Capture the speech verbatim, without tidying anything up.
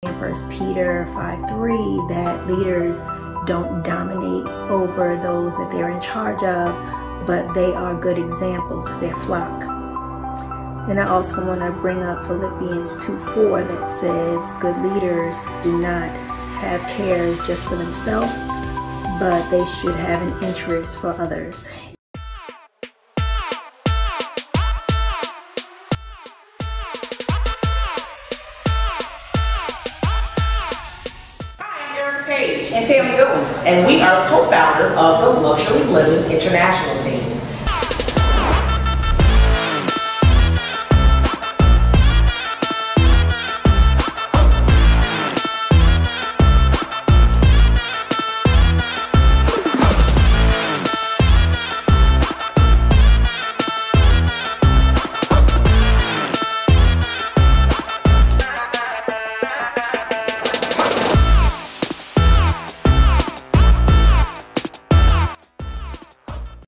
In First Peter five three, that leaders don't dominate over those that they're in charge of, but they are good examples to their flock. And I also want to bring up Philippians two four that says, good leaders do not have care just for themselves, but they should have an interest for others. And Tammy Goodwin, and we are co-founders of the Luxury Living International team.